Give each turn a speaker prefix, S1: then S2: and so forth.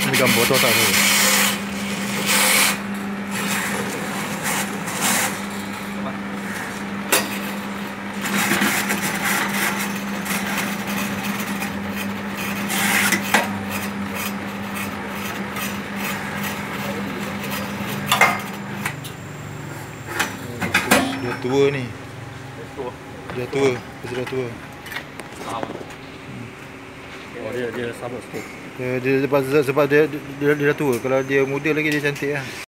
S1: Ni gambar tu tak tahu. Dia tua ni. Dia tua. Dia sudah tua.
S2: Oh, dia sabar sikit.
S1: Dia sebab dia dah tua. Kalau dia muda lagi dia cantik lah.